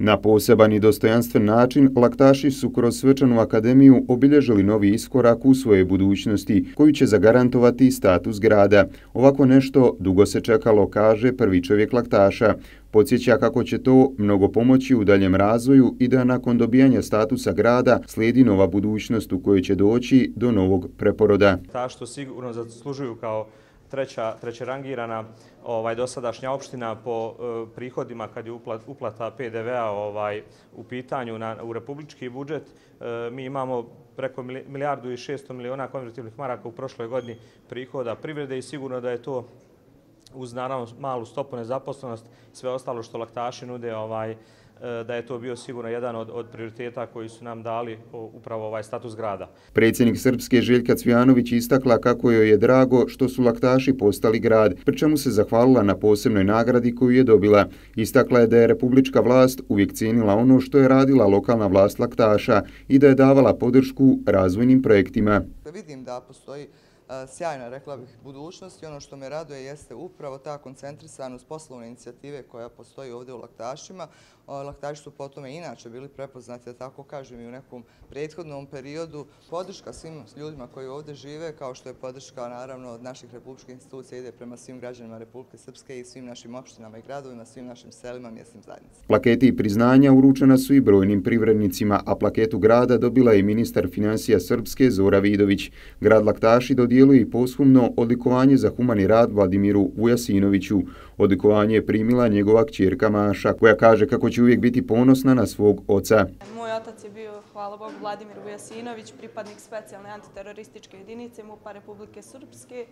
Na poseban i dostojanstven način laktaši su kroz svečanu akademiju obilježili novi iskorak u svojoj budućnosti koju će zagarantovati status grada. Ovako nešto dugo se čekalo, kaže prvi čovjek laktaša. Podsjeća kako će to mnogo pomoći u daljem razvoju i da nakon dobijanja statusa grada slijedi nova budućnost u kojoj će doći do novog preporoda. Što sigurno zaslužuju kao treće rangirana dosadašnja opština po prihodima kad je uplata PDV-a u pitanju u republički budžet. Mi imamo preko 1.600.000.000 konvertibilnih maraka u prošloj godini prihoda privrede i sigurno da je to uz naravno malu stopu nezaposlenost, sve ostalo što laktaši nude, da je to bio sigurno jedan od prioriteta koji su nam dali upravo ovaj status grada. Predsjednik Srpske Željka Cvijanović istakla kako joj je drago što su laktaši postali grad, pri čemu se zahvalila na posebnoj nagradi koju je dobila. Istakla je da je republička vlast uvijek cijenila ono što je radila lokalna vlast laktaša i da je davala podršku razvojnim projektima. Vidim da postoji sjajna, rekla bih, budućnost i ono što me raduje jeste upravo ta koncentrisanost poslovne inicijative koja postoji ovdje u laktašima. Laktaši su po tome inače bili prepoznati, da tako kažem, i u nekom prethodnom periodu. Podrška svim ljudima koji ovdje žive, kao što je podrška naravno od naših republičkih institucija, ide prema svim građanima Republike Srpske i svim našim opštinama i gradovima, svim našim selima, mjesnim zajednicama. Plaketi i priznanja uručena su i brojnim privrednicima, a plaketu grada dobila je ministar financija Srpske Zora Vidović. Grad laktaši dodijeluje i posthumno odlikovanje za humani rad Vladimiru Vujasinoviću. Odlikovanje je primila njegova kćerka Maša, koja kaže kako će uvijek biti ponosna na svog oca. Moj otac je bio, hvala Bogu, Vladimir Vujasinović, pripadnik specijalne antiterorističke jedinice MUP-a Republike Srpske,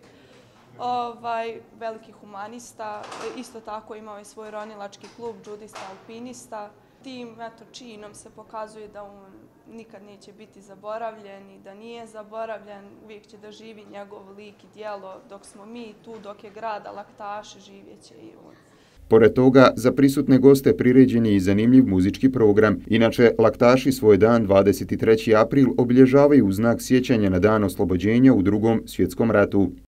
veliki humanista, isto tako imao je svoj ronilački klub, džudista, alpinista. Tim činom se pokazuje da on nikad neće biti zaboravljen i da nije zaboravljen, uvijek će da živi njegov lik i djelo. Dok smo mi tu, dok je grada laktaši, živjet će i on. Pored toga, za prisutne goste priređen je i zanimljiv muzički program. Inače, laktaši svoj dan 23. april obilježavaju u znak sjećanja na dan oslobođenja u Drugom svjetskom ratu.